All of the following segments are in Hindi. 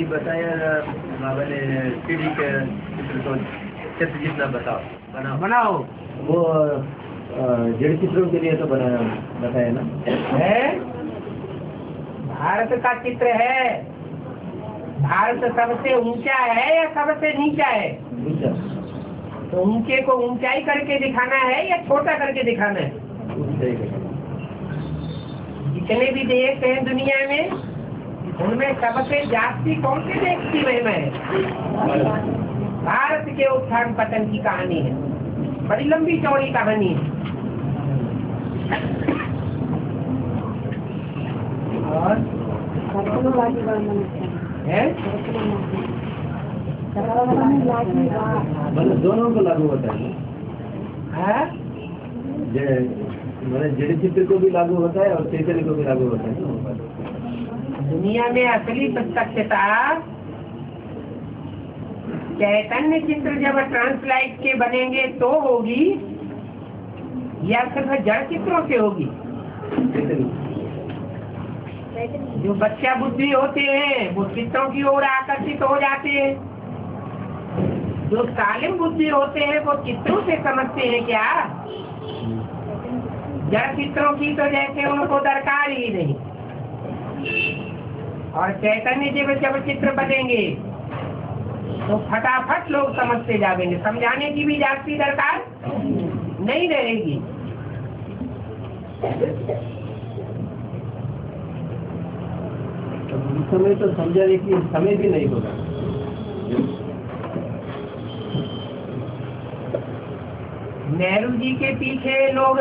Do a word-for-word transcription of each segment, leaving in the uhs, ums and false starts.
बताया बाबा ने सीढ़ी के चित्र को चित्र जितना बताओ बनाओ बनाओ वो जड़ चित्रों के लिए तो बनाया बताया ना है। भारत का चित्र है। भारत सबसे ऊंचा है या सबसे नीचा है? ऊंचा। तो ऊंचे को ऊंचाई करके दिखाना है या छोटा करके दिखाना है? ऊंचाई करके। जितने भी देश हैं दुनिया में, उनमें सबसे जास्ती कौन से देश की महिमा है? भारत के उत्थान पतन की कहानी है। बड़ी लंबी चौड़ी कहानी है। और है मतलब दोनों को लागू होता है। मतलब जड़ चित्र को भी लागू होता है और चैतन्य को भी लागू होता है। दुनिया में असली प्रत्यक्षता चैतन्य चित्र जब ट्रांसलाइट के बनेंगे तो होगी या सिर्फ जड़ चित्रों से होगी? जो बच्चा बुद्धि होते हैं वो चित्रों की ओर आकर्षित हो जाते हैं। जो तालिम बुद्धि होते हैं वो चित्रों से समझते हैं क्या? जड़ चित्रों की तो जैसे उनको दरकार ही नहीं। और चैतन्य जब जब चित्र बनेंगे तो फटाफट लोग समझते जाएंगे। समझाने की भी जास्ती दरकार नहीं रहेगी। उस समय तो समझाने की समय भी नहीं होगा। नेहरू जी के पीछे लोग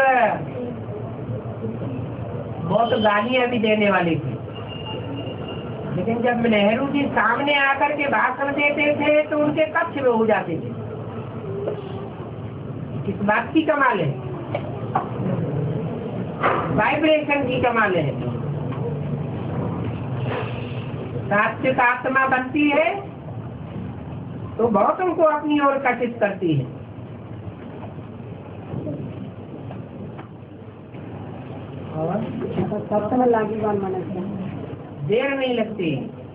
बहुत गालियां भी देने वाले थे, लेकिन जब नेहरू जी सामने आकर के भाषण देते थे तो उनके कक्ष में हो जाते थे। किस बात की कमाल है? वाइब्रेशन की कमाल है। सात्विक आत्मा बनती है तो बहुत उनको अपनी ओर आकर्षित करती है। और सब समय लागी बाल माना देर नहीं लगती।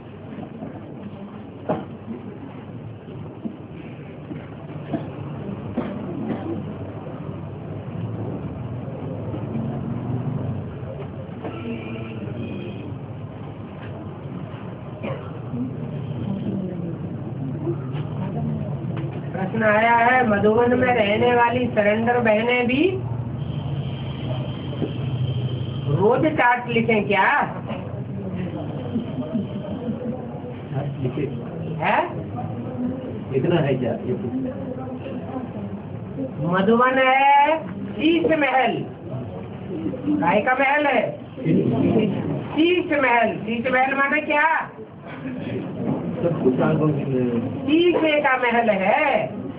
प्रश्न आया है, मधुबन में रहने वाली सरेंडर बहनें भी रोज चार्ट लिखें क्या? है इतना है क्या? मधुबन है शीश महल। काय का महल है? शीश महल। शीश महल माने क्या? शीशे का महल है।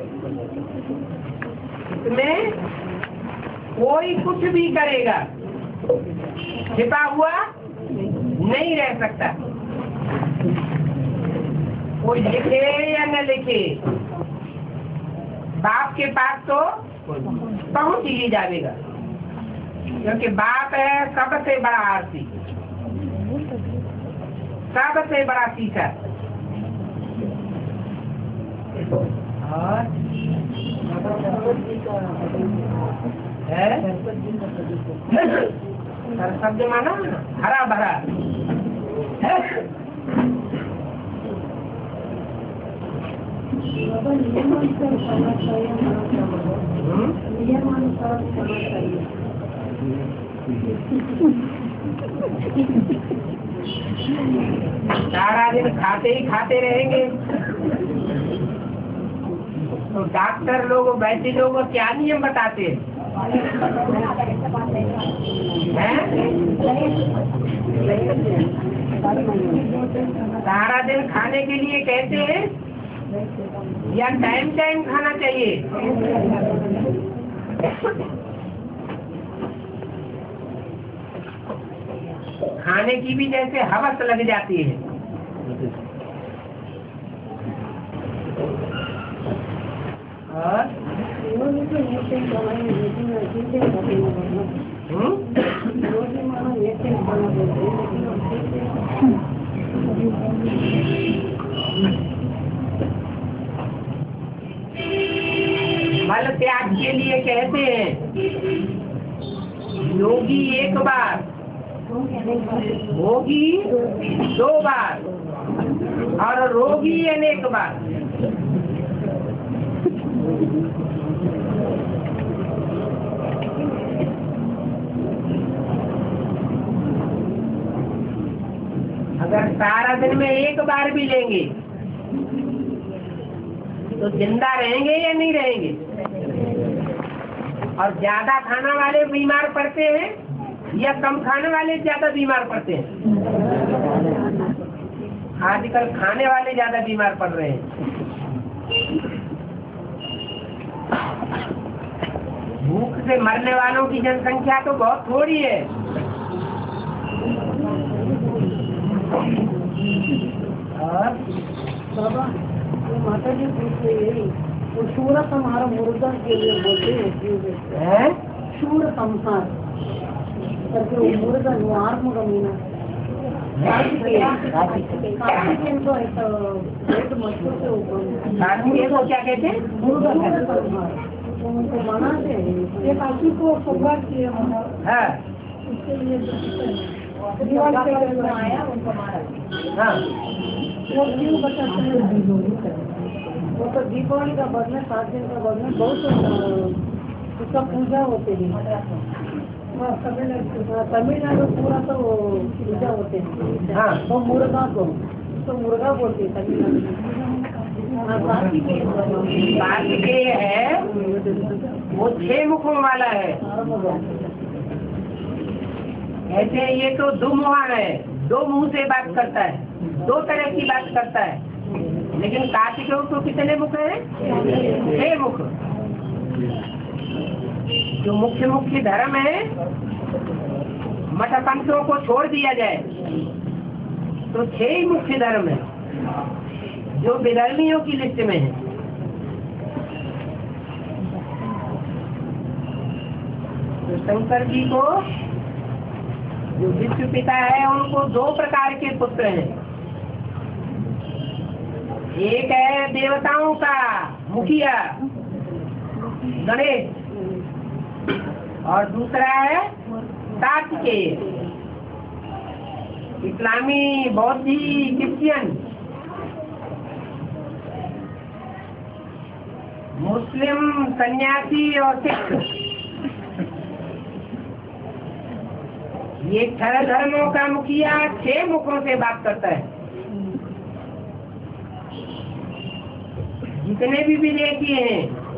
इसमें कोई कुछ भी करेगा छिपा हुआ नहीं रह सकता। कोई लिखे या न लिखे, बाप के पास तो पहुंच ही जाएगा, क्योंकि बाप है सबसे बड़ा आरती, सबसे बड़ा शीशा। और है शब्द माना हरा भरा है। सारा दिन खाते ही खाते रहेंगे तो डॉक्टर लोग वैसे लोग क्या नियम बताते हैं? सारा दिन खाने के लिए कहते हैं या टाइम टाइम खाना चाहिए? खाने की भी जैसे हवस लग जाती है। और मल त्याग के लिए कहते हैं योगी एक बार, भोगी दो बार और रोगी अनेक बार। अगर सारा दिन में एक बार भी लेंगे तो जिंदा रहेंगे या नहीं रहेंगे? और ज्यादा खाने वाले बीमार पड़ते हैं या कम खाने वाले ज्यादा बीमार पड़ते हैं? आजकल खाने वाले ज्यादा बीमार पड़ रहे हैं। भूख से मरने वालों की जनसंख्या तो बहुत थोड़ी है। और बाबा माता जी पूछ रही है वो शूर संहार मुर्गा के लिए बोलते हैं शूर संहार करके वो मुर्गा आत्म गमीना कार्तिकेय को एक एक मशहूर से ऊपर कार्तिकेय को क्या कहते हैं? मुर्गा संहार उनको मनाते हैं एक आदमी को सुबह किए हाँ उसके लिए दिवाली पे आया उनको मारा। हाँ वो क्यों बताते हैं? वो तो दीपावली का बाद में सात दिन का बाद में बहुत उसका पूजा होते हैं। तमिलनाडु पूरा तो पूजा होते हैं। हाँ वो मुर्गा को तो मुर्गा बोलते हैं तमिलनाडु। कार्तिकेय है वो छह मुखों वाला है। ऐसे ये तो दुमुहा है, दो मुंह से बात करता है, दो तरह की बात करता है। लेकिन कार्तिकेय तो कितने मुख हैं? छह मुख। जो मुख्य मुख्य धर्म है मठ पंथों को छोड़ दिया जाए तो छह ही मुख्य धर्म है जो विधर्मियों की लिस्ट में है। तो शंकर जी को जो विश्व पिता है उनको दो प्रकार के पुत्र हैं। एक है देवताओं का मुखिया गणेश और दूसरा है कार्तिकेय। इस्लामी, बौद्धी, क्रिश्चियन, मुस्लिम, सन्यासी और सिख, ये छह धर्मों का मुखिया छह मुखों से बात करता है। जितने भी विदेशी हैं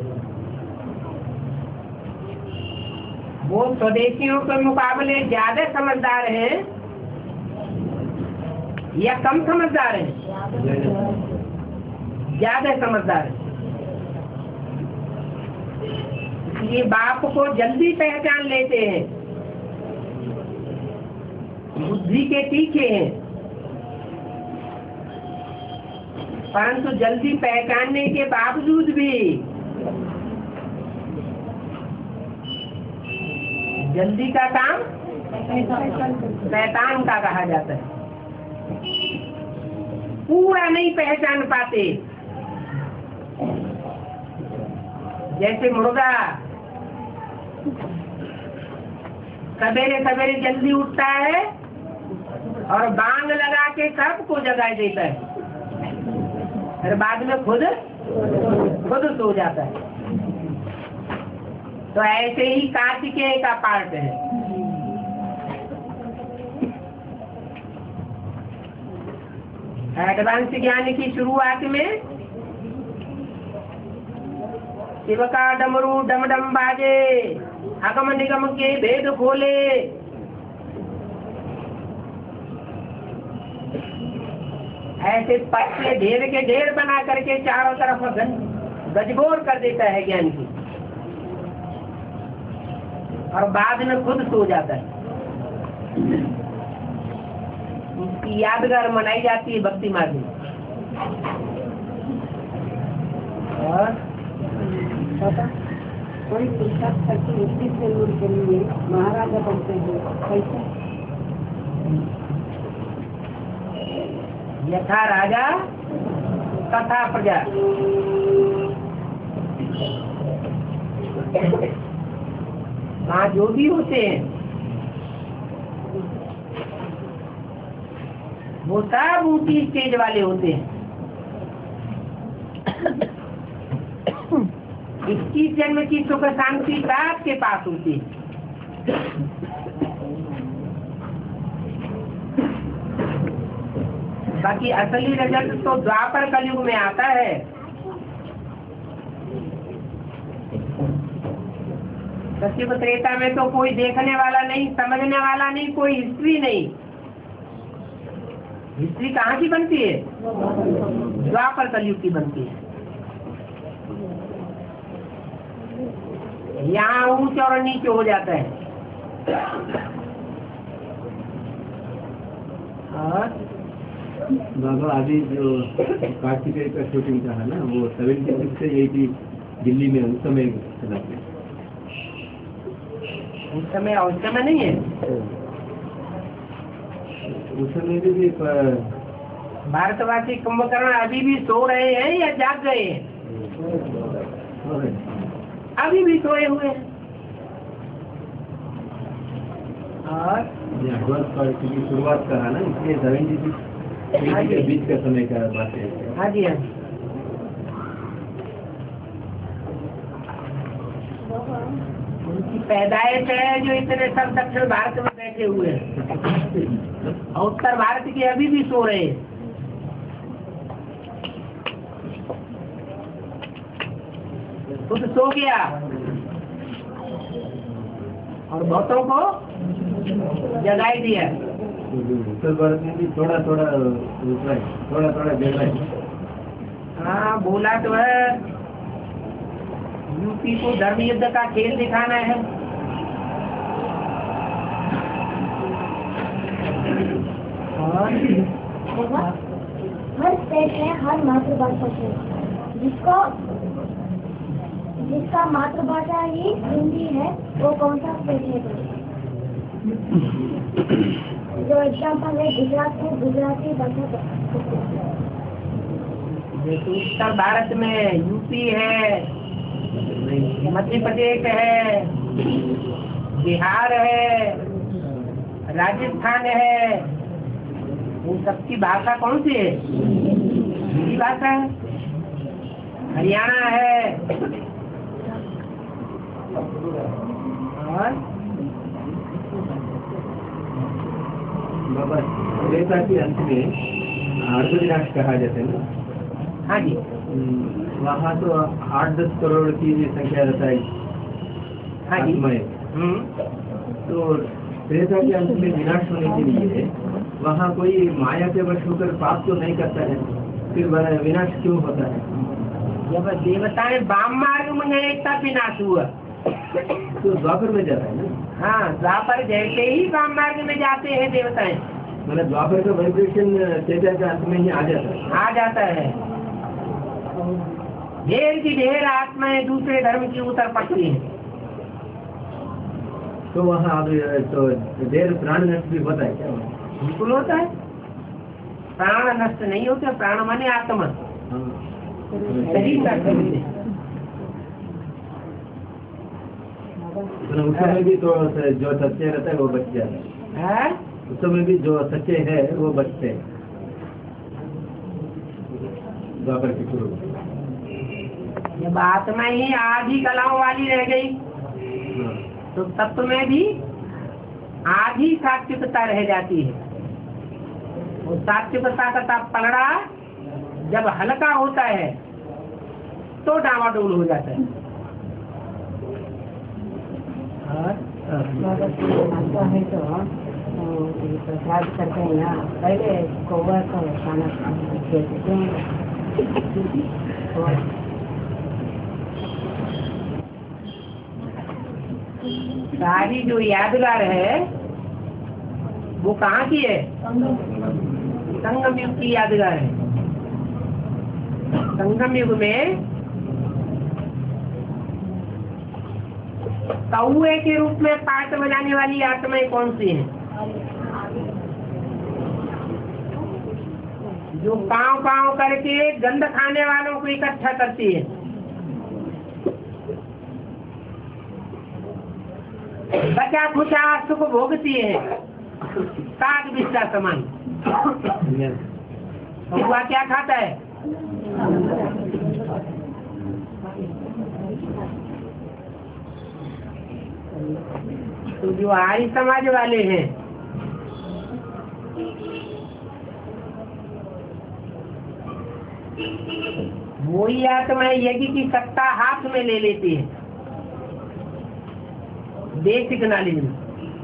वो स्वदेशियों के मुकाबले ज्यादा समझदार हैं या कम समझदार हैं? ज्यादा समझदार हैं। ये बाप को जल्दी पहचान लेते हैं, बुद्धि के तीखे हैं, परंतु जल्दी पहचानने के बावजूद भी जल्दी का काम शैतान का कहा जाता है। पूरा नहीं पहचान पाते। जैसे मुर्गा सवेरे सवेरे जल्दी उठता है और बांग लगा के सबको जगा देता है, फिर बाद में खुद खुद सो जाता है। तो ऐसे ही कार्तिकेय का पार्ट है। एडवांस ज्ञान की शुरुआत में शिव का डमरू डम डम बाजे, अगम निगम के भेद खोले। ऐसे पत्ते ढेर के ढेर बना करके चारों तरफ गजबोर कर देता है ज्ञान की, और बाद में खुद सो जाता है। उसकी यादगार मनाई जाती है भक्ति मार्ग में। और कोई पुस्तक करके उसी से लोग के लिए महाराजा बनते हैं कैसे? यथा राजा तथा प्रजा। वहाँ जो भी होते हैं वो सब ऊंची स्टेज वाले होते हैं। इक्कीस जन्म की सुख शांति सबके पास होती है। बाकी असली रिजल्ट तो द्वापर कलयुग में आता है। सत्युग त्रेता में तो कोई देखने वाला नहीं, समझने वाला नहीं, कोई हिस्ट्री नहीं। हिस्ट्री कहाँ की बनती है? द्वापर कलयुग की बनती है। यहाँ ऊंच और नीचे हो जाता है। और बाबा अभी जो कार्तिकेय का शूटिंग का है ना, वो सेवेंटी सिक्स से एटी दिल्ली में उस समय चला था। उस समय उस समय नहीं है, उस समय भी भारतवासी कुंभकर्ण अभी भी सो रहे हैं या जाग गए हैं? अभी भी सोए हुए हैं। और की शुरुआत का है ना, इसलिए सेवेंटी सिक्स के बीच का समय का बात है। हाँ जी, हाँ जी। उनकी पैदाइश है जो इतने सब दक्षिण भारत में बैठे हुए हैं और उत्तर भारत के अभी भी सो रहे हैं। खुद सो गया और बहुतों को जगाई दिया। उत्तर भारत में भी थोड़ा थोड़ा थोड़ा थोड़ा जग रहा है। हाँ, बोला तो है यूपी को धर्म युद्ध का खेल दिखाना है। और हर स्टेट है, हर मातृभाषा है, जिसको जिसका मातृभाषा ही हिंदी है वो कौन सा स्टेट है? जो एग्जाम्पल है गुजरात में गुजराती भाषा। जैसे उत्तर भारत में यूपी है, मध्य प्रदेश है, बिहार है, राजस्थान है, उन सबकी भाषा कौन सी है? हिंदी भाषा है। हरियाणा है। और बाबा त्रेता के अंत में अर्धविनाश कहा जाता है ना। हाँ जी, वहाँ तो आठ दस करोड़ की संख्या रहता है। हाँ जी। हम्म। तो त्रेता के अंत में विनाश होने के लिए वहाँ कोई माया के वश होकर पाप तो नहीं करता है, फिर विनाश क्यों होता है? जब देवताएं वाम मार्ग में गए तब विनाश हुआ। तो द्वापर में जाता है ना। हाँ, द्वापर जैसे ही वाम मार्ग में जाते हैं देवताएं, मतलब द्वापर का वाइब्रेशन त्रेता के अंत में ही आ जाता है। आ जाता है। ढेर की ढेर आत्माएं दूसरे धर्म की उतर पड़ती हैं। तो वहाँ अब तो ढेर प्राण नष्ट भी होता है क्या? बिल्कुल होता है। प्राण नष्ट नहीं होते, प्राण माने आत्मा, शरीर का शरीर। उस समय भी तो जो सच्चे रहता है वो बच जाता है। उस समय भी जो सच्चे है वो बचते हैं द्वापर के शुरू। जब आत्मा ही आधी कलाओं वाली रह गई तो तत्व में भी आधी सात्विकता रह जाती है। वो सात्विकता का पलड़ा जब हल्का होता है तो डावाडोल हो जाता है। आता है तो प्रसाद करते हैं ना, पहले कौवा का खाना देते हैं। सारी जो यादगार है वो कहाँ की है? संगम युग की यादगार है। संगम युग में कौए के रूप में पाठ बजाने वाली आत्माएं कौन सी हैं? जो पाँव पाँव करके गंध खाने वालों को इकट्ठा करती है। बचा खुचा सुख भोगती है साग बिस्सा समान। हुआ क्या खाता है? तो जो आर्य समाज वाले हैं वो ही आत्मा यज्ञ की सत्ता हाथ में ले लेती है बेसिक नॉलेज में।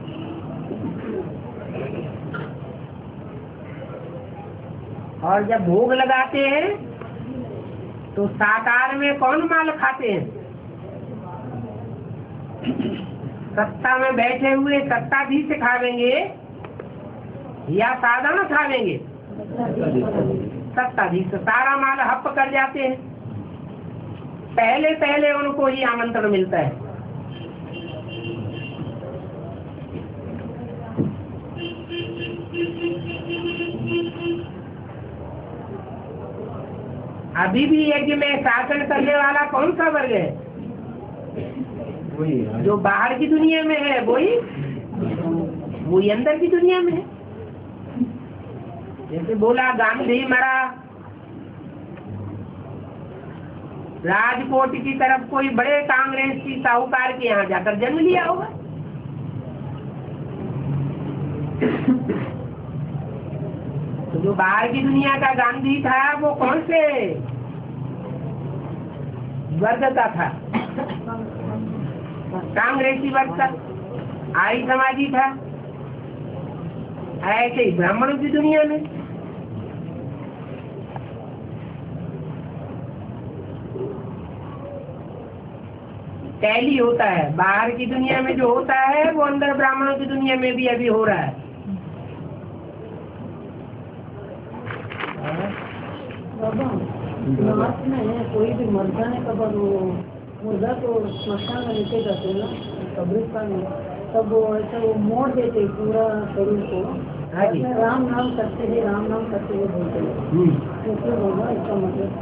और जब भोग लगाते हैं तो साकार में कौन माल खाते हैं? सत्ता में बैठे हुए सत्ताधीश से खावेंगे या साधारण खावेंगे? सत्ताधीश सारा माल हप कर जाते हैं। पहले पहले उनको ही आमंत्रण मिलता है। अभी भी यज्ञ में शासन करने वाला कौन सा वर्ग है? जो बाहर की दुनिया में है वही वही अंदर की दुनिया में है। जैसे बोला गांधी मरा, राजकोट की तरफ कोई बड़े कांग्रेस की साहूकार के यहाँ जाकर जन्म लिया होगा। तो जो बाहर की दुनिया का गांधी था वो कौन से वर्ग का था? कांग्रेसी वर्ग का, आर्य समाजी था। ऐसे ही ब्राह्मणों की दुनिया में टैली होता है। बाहर की दुनिया में जो होता है वो अंदर ब्राह्मणों की दुनिया में भी अभी हो रहा है। बाबा नाच में कोई भी मर जाने का बाद वो मुर्दा तो स्मशान में लेके जाते ना कब्रिस्तान में, तब वो ऐसा वो मोड़ देते पूरा शरीर को। उसमें राम नाम करते हैं, राम नाम करते हुए बोलते हैं। तो क्यों होगा इसका मतलब?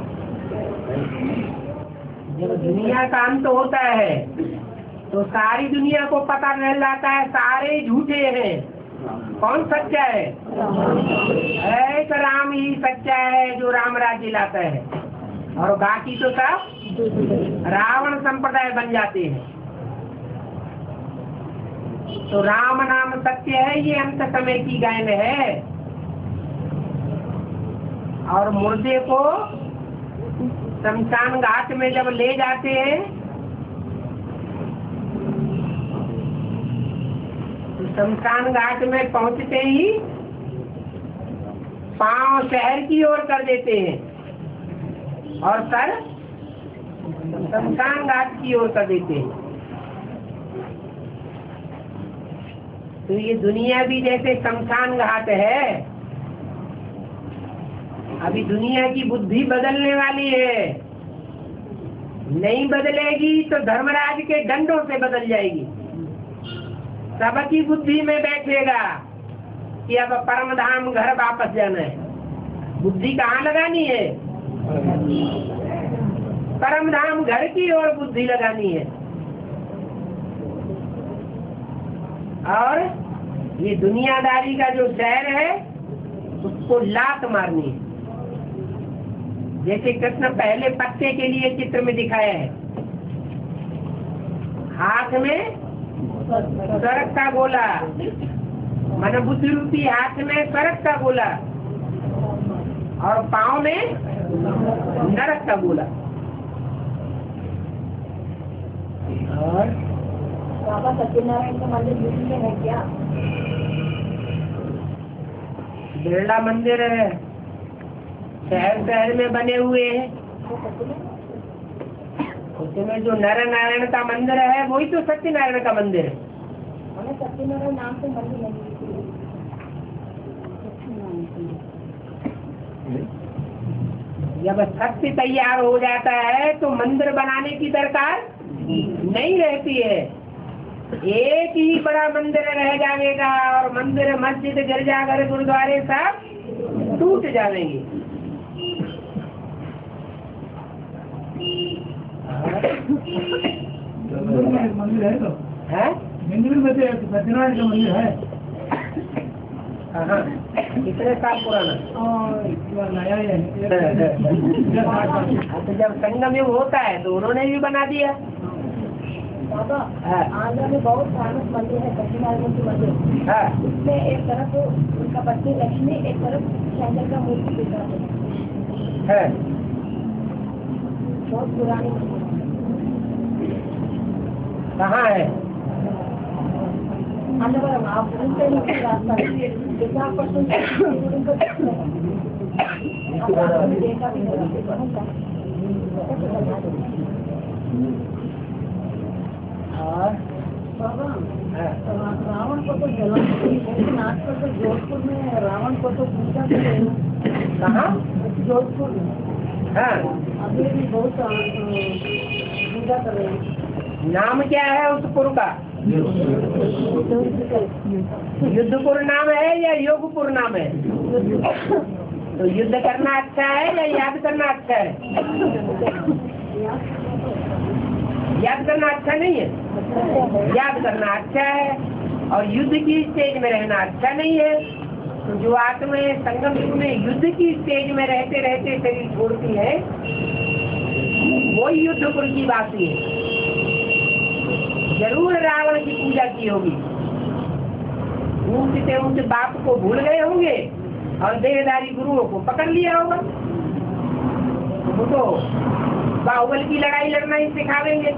जब दुनिया का अंत होता है तो सारी दुनिया को पता चल जाता है सारे झूठे हैं, कौन सच्चा है? एक राम ही सच्चा है जो राम राज्य लाता है, और बाकी तो सब रावण संप्रदाय बन जाते हैं। तो राम नाम सत्य है, ये अंत समय की गायन है। और मुर्दे को शमशान घाट में जब ले जाते हैं तो शमशान घाट में पहुंचते ही पांव शहर की ओर कर देते हैं और सर शमशान घाट की ओर कर देते हैं। तो ये दुनिया भी जैसे शमशान घाट है। अभी दुनिया की बुद्धि बदलने वाली है, नहीं बदलेगी तो धर्मराज के दंडों से बदल जाएगी। सबकी बुद्धि में बैठेगा कि अब परम धाम घर वापस जाना है। बुद्धि कहाँ लगानी है? परम धाम घर की ओर बुद्धि लगानी है। और ये दुनियादारी का जो शहर है उसको लात मारनी है। जैसे कृष्ण पहले पत्ते के लिए चित्र में दिखाया है, हाथ में सरक का गोला, मन बुद्धि रूपी हाथ में सरक का गोला और पाँव में नरक का गोला। और बाबा सत्यनारायण का मंदिर दिल्ली में है क्या? बिरला मंदिर है, शहर शहर में बने हुए हैं। उसमें जो नर नारायण का मंदिर है वही तो सत्यनारायण का मंदिर है। हमें सत्यनारायण नाम से मंदिर नहीं। जब सत्य तैयार हो जाता है तो मंदिर बनाने की दरकार नहीं रहती है। एक ही बड़ा मंदिर रह जाएगा और मंदिर मस्जिद गिरजाघर गुरुद्वारे सब टूट जाएंगे। मंदिर है तो है बेंगलुरु में तो सत्यनारायण का मंदिर है। हाँ, कितने साल पुराना? नया है। तो जब संगम युग होता है तो उन्होंने भी बना दिया। बाबा आंध्र में बहुत फेमस मंदिर है सत्यनारायण की मंदिर। हाँ, उसमें एक तरफ उनका पत्नी लक्ष्मी, एक तरफ शंकर का मूर्ति दिख रहा है। है। बहुत पुरानी कहाँ है? अन्नवरम, आप उनसे नहीं रास्ता विशाखापट्टनम देखा भी बाबा रावण को तो जला, लेकिन आजकल तो जोधपुर में रावण को तो पूजा कर रहे हैं। कहाँ? जोधपुर में हाँ, अभी भी बहुत पूजा कर रहे हैं। नाम क्या है उस पुर का? युद्धपुर नाम है या योगपुर नाम है? तो युद्ध करना अच्छा है या याद करना अच्छा है? याद करना अच्छा नहीं है। याद करना अच्छा है और युद्ध की स्टेज में रहना अच्छा नहीं है। तो जो आत्माएं संगम युग में युद्ध की स्टेज में रहते रहते शरीर छोड़ती है, वही युद्धपुर की वासी है। जरूर रावण की पूजा की होगी, ऊंचे ऊंचे बाप को भूल गए होंगे और देहधारी गुरुओं को पकड़ लिया होगा। वो तो बाहुबल की लड़ाई लड़ना ही सिखावेंगे।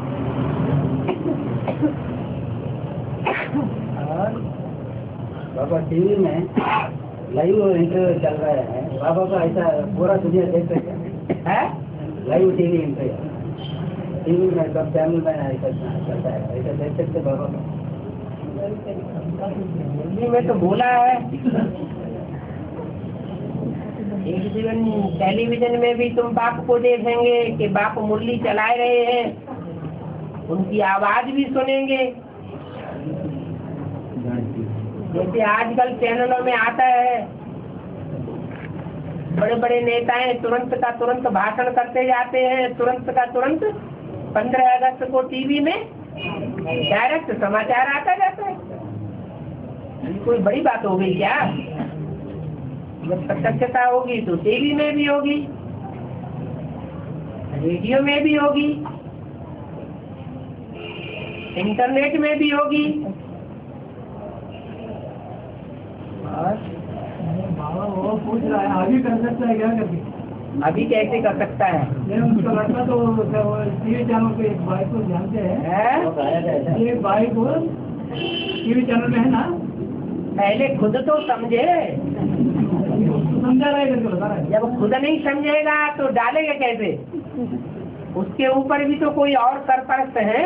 बाबा टीवी में लाइव इंटरव्यू चल रहा है, बाबा का ऐसा पूरा दुनिया देख रही है। लाइव टीवी इंटरव्यू टीवी में सब चैनल में ऐसा चलता है, ऐसा देख सकते बाबा का। हिंदी में तो बोला है, एक दिन टेलीविजन में भी तुम बाप को देखेंगे कि बाप मुरली चलाए रहे हैं, उनकी आवाज भी सुनेंगे। जैसे आजकल चैनलों में आता है, बड़े बड़े नेताएं तुरंत का तुरंत भाषण करते जाते हैं, तुरंत का तुरंत पंद्रह अगस्त को टीवी में डायरेक्ट समाचार आता जाता है। कोई बड़ी बात हो गई क्या? जब प्रत्यक्षता होगी तो टीवी में भी होगी, रेडियो में भी होगी, इंटरनेट में भी होगी। बाबा वो पूछ रहा है अभी कर सकता है क्या करके? अभी कैसे कर सकता है? उसका लड़का तो टीवी चैनल पे एक भाई को जानते हैं, है? एक भाई को टीवी चैनल में है ना, पहले खुद तो समझे, समझा रहा है करके बता रहा है। जब खुद नहीं समझेगा तो डालेगा कैसे? उसके ऊपर भी तो कोई और सरपरस्त है,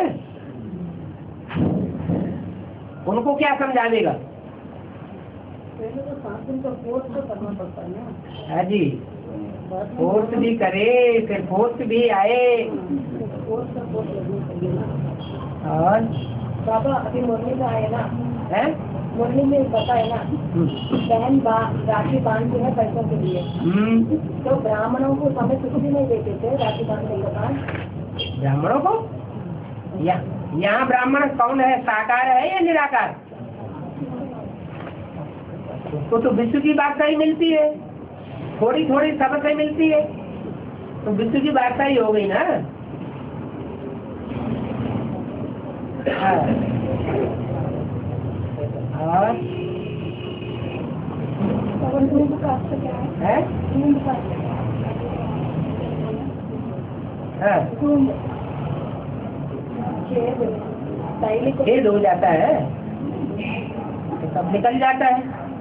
उनको क्या समझा देगा? पहले तो सात दिन का कोर्स तो करना पड़ता है ना। हाँ जी, कोर्स भी करे, फिर पोस्ट भी आए। कोर्स का कोर्स लगना चाहिए ना। और बाबा अभी मुरली में आए ना, है मुरली में बताए ना, बहन राखी बांधती है पैसों के लिए, तो ब्राह्मणों को समय कुछ भी नहीं देते थे राखी बांधने के बाद। ब्राह्मणों को या, यहाँ ब्राह्मण कौन है, साकार है या निराकार? उसको तो विश्व की बादशाही मिलती है, थोड़ी थोड़ी सबसे मिलती है, तो विश्व की बादशाही हो गई ना। हाँ। और है? हाँ। खेद हो जाता है तो सब निकल जाता है।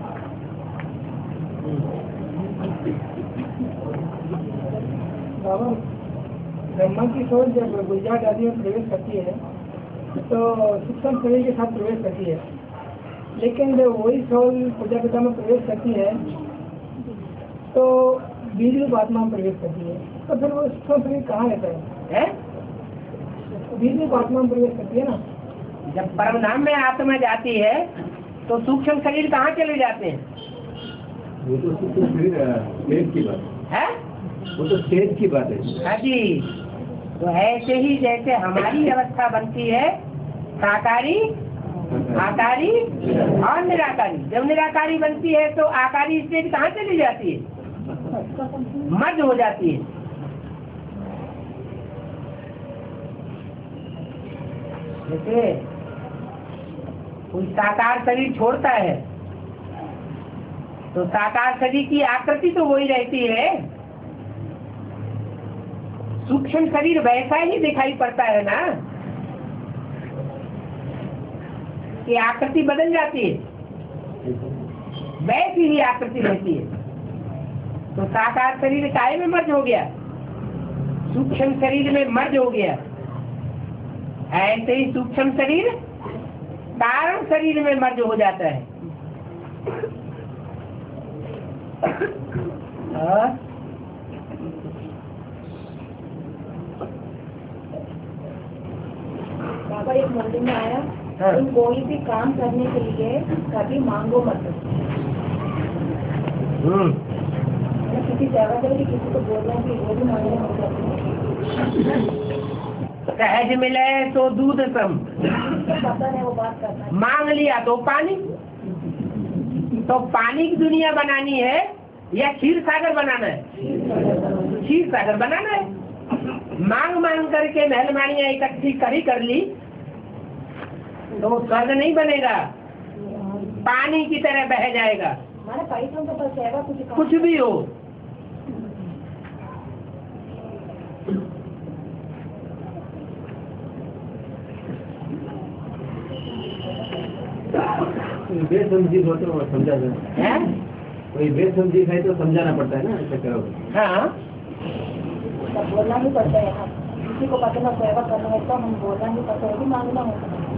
बाबा ब्रह्मा की सोच जब गुजरात आदि में प्रवेश करती है तो सूक्ष्म शरीर के साथ प्रवेश करती है, लेकिन जब वही सोल प्रजापिता में प्रवेश करती है तो बीज रूप आत्मा में प्रवेश करती है, तो फिर वो सूक्ष्म शरीर कहाँ रहता है? है? बीज रूप आत्मा में प्रवेश करती है ना। जब परमधाम में आत्मा जाती है तो सूक्ष्म शरीर कहाँ चले जाते हैं? वो तो सूक्ष्म शरीर स्टेज की बात है, वो तो स्टेज की बात है। हाँ जी। तो ऐसे ही जैसे हमारी अवस्था बनती है साकारी आकारी और निराकारी। जब निराकारी बनती है तो आकारी स्टेट कहाँ चली जाती है? मर्ज हो जाती है। जैसे कोई साकार शरीर छोड़ता है तो साकार शरीर की आकृति तो वही रहती है, सूक्ष्म शरीर वैसा ही दिखाई पड़ता है ना, कि आकृति बदल जाती है, वैसी ही आकृति रहती है। तो साकार शरीर काहे में मर्ज हो गया? सूक्ष्म शरीर में मर्ज हो गया। ऐसे ही सूक्ष्म शरीर कारण शरीर में मर्ज हो जाता है। और बाबा एक मंदिर में आया, हाँ। तुम कोई भी काम करने के लिए कभी मांगो मत। हम्म किसी सेवा करेगी, किसी को बोलना कि वो भी मांगने मत। सहज मिले तो दूध सम, पता नहीं वो बात करना है। मांग लिया तो पानी। तो पानी की दुनिया बनानी है या क्षीर सागर बनाना है? क्षीर सागर बनाना है। मांग मांग करके मेहलमानियां इकट्ठी करी कर ली तो स्वर्ग नहीं बनेगा, पानी की तरह बह जाएगा। हमारे पैसों के पास सेवा कुछ काम- कुछ भी हो। बेसमझी हो तो समझा जाए, है? कोई बेसमझी है तो समझाना पड़ता है ना, ऐसा करो। हाँ, तब बोलना ही पड़ता है। हाँ, किसी को पता ना सेवा करना है तो हम बोलना ही पड़ता है, भी मांगना होता है।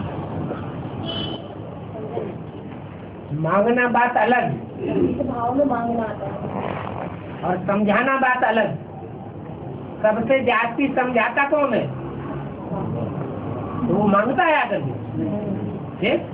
मांगना बात अलग इस भाव में मांगना आता है। और समझाना बात अलग। सबसे जास्ती समझाता कौन है? तो वो मांगता है आकर के। ठीक?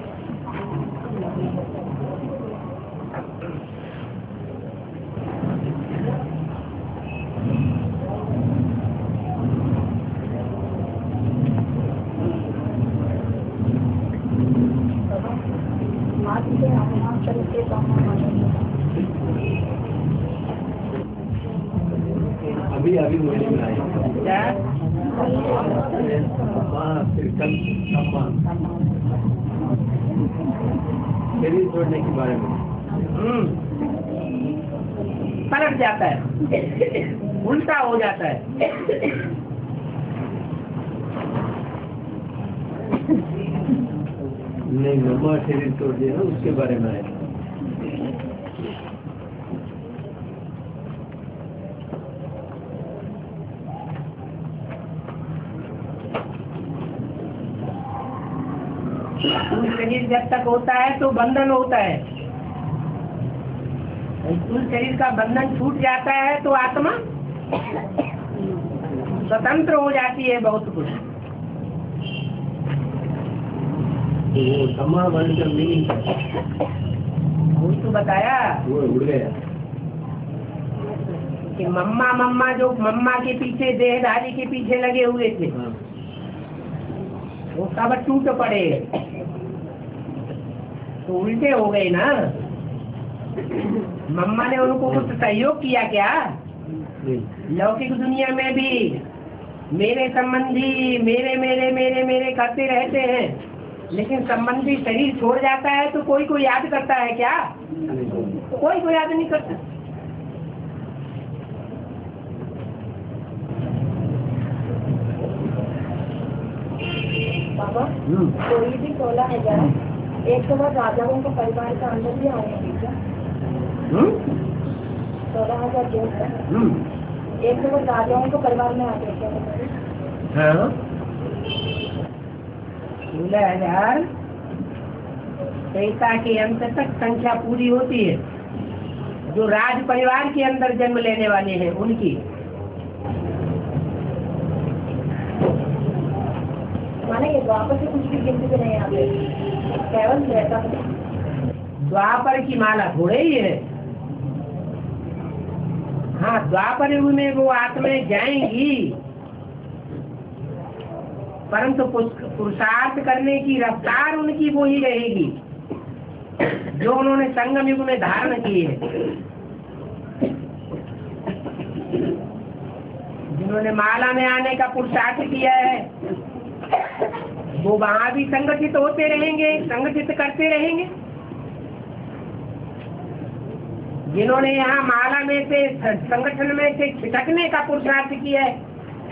अभी अभी मुझे मिलाई क्या? फिर कल शरीर छोड़ने के बारे में हम्म, पलट जाता है, उल्टा हो जाता है। नहीं, मम्मा शरीर छोड़ दिया ना, उसके बारे में आया। शरीर जब तक होता है तो बंधन होता है। स्थूल शरीर का बंधन छूट जाता है तो आत्मा स्वतंत्र हो जाती है बहुत कुछ। तो वो सम्मा वर्ड का मीनिंग वो तो बताया वो उड़ गया। कि मम्मा मम्मा जो मम्मा के पीछे देहधारी के पीछे लगे हुए थे, हाँ। वो सब टूट पड़े तो उल्टे हो गए ना। मम्मा ने उनको कुछ सहयोग किया क्या? नहीं। लौकिक दुनिया में भी मेरे संबंधी मेरे मेरे मेरे मेरे करते रहते हैं, लेकिन संबंधी शरीर छोड़ जाता है तो कोई को याद करता है क्या? कोई को याद नहीं करता। बाबा कोई भी सोलह हजार एक सौ बार राजाओं को परिवार का अंदर भी आएंगे क्या? सोलह हजार जो एक सौ बार राजाओं को परिवार में आते क्या? हाँ, सोलह हजार पैसा के अंत तक संख्या पूरी होती है। जो राज परिवार के अंदर जन्म लेने वाले हैं उनकी। माने ये द्वापर से कुछ भी गिनती में नहीं आते, केवल रहता है। द्वापर की माला थोड़े ही है। हाँ, द्वापर युग में वो आत्माएं जाएंगी परंतु पुरुषार्थ करने की रफ्तार उनकी वो ही रहेगी जो उन्होंने संगम युग में धारण की है। जिन्होंने माला में आने का पुरुषार्थ किया है वो वहां भी संगठित होते रहेंगे, संगठित करते रहेंगे। जिन्होंने यहाँ माला में से संगठन में से छिटकने का पुरुषार्थ किया है,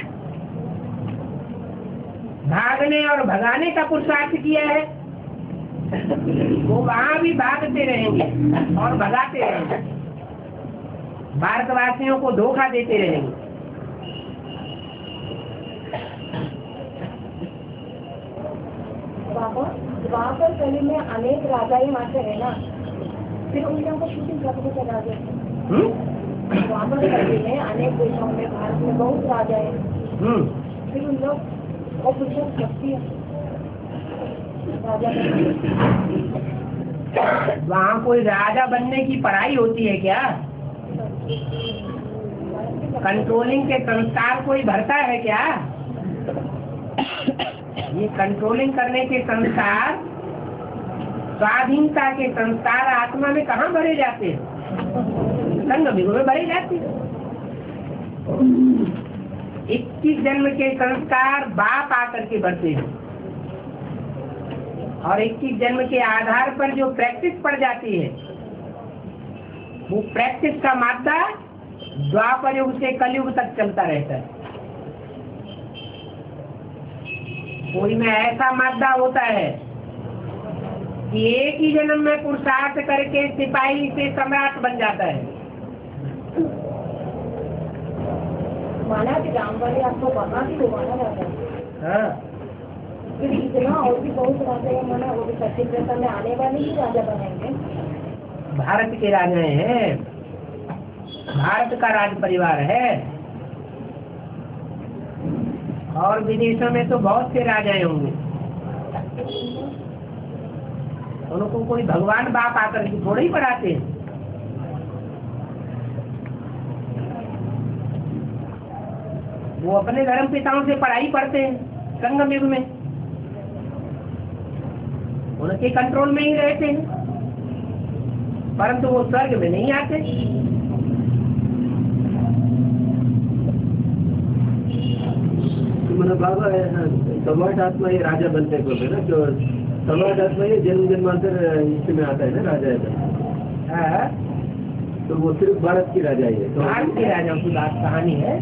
भागने और भगाने का पुरुषार्थ किया है, वो वहां भी भागते रहेंगे और भगाते रहेंगे, भारतवासियों को धोखा देते रहेंगे। वहाँ पर कली में अनेक राजाएं आते हैं ना, फिर उन लोगों को शूटिंग करने के राजा वहाँ पर कली में अनेक देशों में, भारत में बहुत राजा है, फिर उन लोग और पुरुषों शक्ति है वहाँ कोई राजा बनने की पढ़ाई होती है क्या? कंट्रोलिंग के संस्कार कोई भरता है क्या? ये कंट्रोलिंग करने के संस्कार, स्वाधीनता के संस्कार आत्मा में कहाँ भरे जाते हैं? संगम युग में भरे जाते हैं। इक्कीस जन्म के संस्कार बाप आकर के बढ़ते हैं और इक्कीस जन्म के आधार पर जो प्रैक्टिस पड़ जाती है वो प्रैक्टिस का मादा द्वापर युग से कलयुग तक चलता रहता है। कोई में ऐसा मादा होता है कि एक ही जन्म में पुरुषार्थ करके सिपाही से सम्राट बन जाता है। माना कि राम वाले आपको वहाँ भी माना जाता है। हाँ। फिर इतना और भी बहुत राजा है, माना वो भी सच्ची प्रथा में आने वाले ही राजा बनेंगे। भारत के राजा हैं, भारत का राज परिवार है और विदेशों में तो बहुत से राजाएं होंगे। उनको कोई भगवान बाप आकर के थोड़े ही पढ़ाते हैं। वो अपने धर्म पिताओं से पढ़ाई पढ़ते हैं संगम युग में, उनके कंट्रोल में ही रहते हैं, परंतु वो स्वर्ग में नहीं आते। तो बाबा सम्राट आत्मा ये राजा बनते को ना, जो सम्राट आत्मा ये जन्म जन्मांतर इसमें आता है ना राजा है, तो वो सिर्फ भारत की राजा है। तो भारत के राजाओं की बात कहानी है।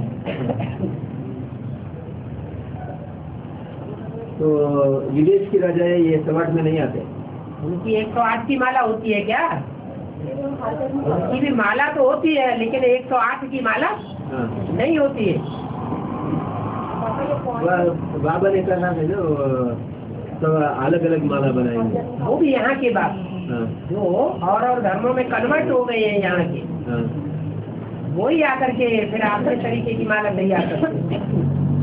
तो विदेश की राजा है ये सम्राट में नहीं आते। उनकी एक सौ आठ की माला होती है क्या? उनकी भी माला तो होती है लेकिन एक सौ आठ की माला हाँ। नहीं होती है। बाबा ने कहा है ना तो अलग अलग माला बनाएंगे, वो भी यहाँ के बाप हाँ। जो और और धर्मों में कन्वर्ट हो गए हैं यहाँ के, हाँ। वो ही आकर के फिर आपके तरीके की माला तैयार करते हैं।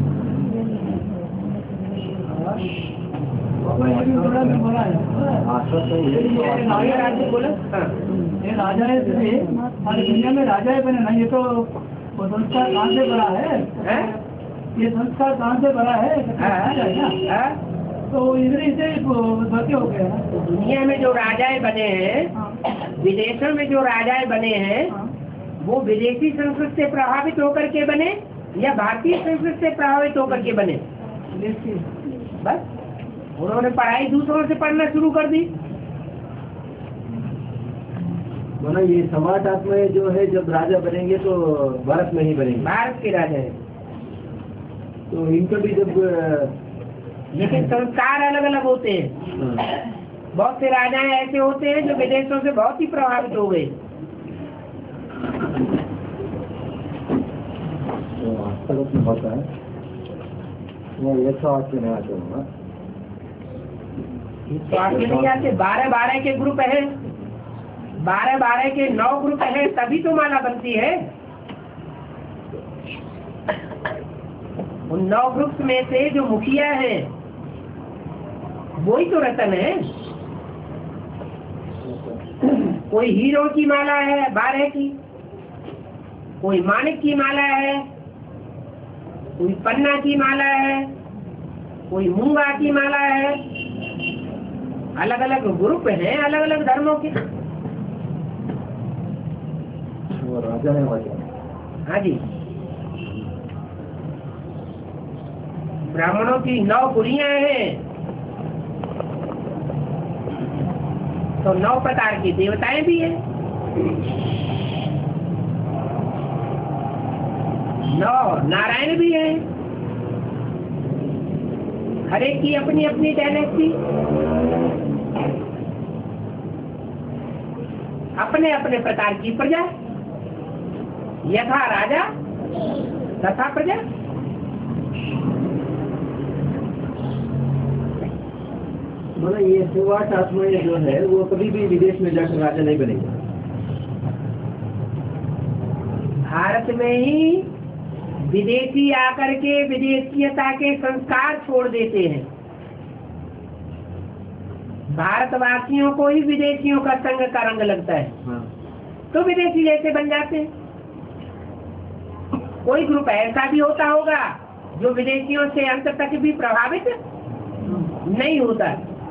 ये राजा है हमारी दुनिया में राजा है बने ना, ये तो वो संस्कार कहाँ से बना है, है? ये संस्कार कहाँ से बना है, है? तो इधर से भर्ती हो गए ना। दुनिया में जो राजाएं बने हैं, विदेशों में जो राजाएं बने हैं, वो विदेशी संस्कृति से प्रभावित होकर के बने या भारतीय संस्कृति से प्रभावित होकर के बने? बस उन्होंने पढ़ाई दूसरों से पढ़ना शुरू कर दी। बोला ये सम्राट आत्मा जो है जब राजा बनेंगे तो भारत में ही बनेंगे, भारत के राजा है, तो इनको भी जब लेकिन संस्कार अलग अलग होते हैं। हाँ। बहुत से राजाएं ऐसे होते हैं जो विदेशों से बहुत ही प्रभावित हो गए। होता है वो एक सौ आठ के नहीं आते होगा, तो आगे नहीं आते। बारह बारह के ग्रुप है, बारह बारह के नौ ग्रुप है, तभी तो माला बनती है। उन नौ ग्रुप में से जो मुखिया है वही तो रतन है। कोई हीरो की माला है बारह की, कोई माणिक की माला है, कोई पन्ना की माला है, कोई मूंगा की माला है, अलग अलग ग्रुप हैं अलग अलग धर्मों के। वो राजा है वाले। हाँ जी, ब्राह्मणों की नौ बुरियां हैं, तो नौ प्रकार की देवताएं भी हैं, नौ नारायण भी हैं, हर एक की अपनी अपनी डायनेस्टी, अपने अपने प्रकार की प्रजा, यथा राजा तथा प्रजा। मतलब ये सुवाट आत्माएं जो है वो कभी भी विदेश में जाकर राजा नहीं बनेगा, भारत में ही विदेशी आकर के विदेशीयता के संस्कार छोड़ देते हैं। भारतवासियों को ही विदेशियों का संग का रंग लगता है। हाँ। तो विदेशी जैसे बन जाते हैं। कोई ग्रुप ऐसा भी होता होगा जो विदेशियों से अंत तक भी प्रभावित नहीं होता,